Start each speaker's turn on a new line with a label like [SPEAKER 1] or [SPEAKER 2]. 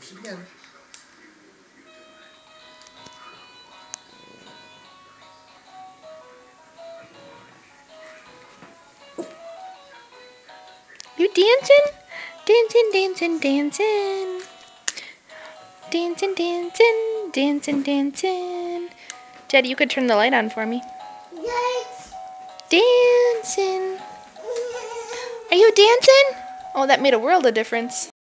[SPEAKER 1] Again.
[SPEAKER 2] You dancing? Dancing, dancing, dancing. Dancing, dancing, dancing, dancing. Daddy, you could turn the light on for me.
[SPEAKER 1] Yes.
[SPEAKER 2] Dancing. Are you dancing? Oh, that made a world of difference.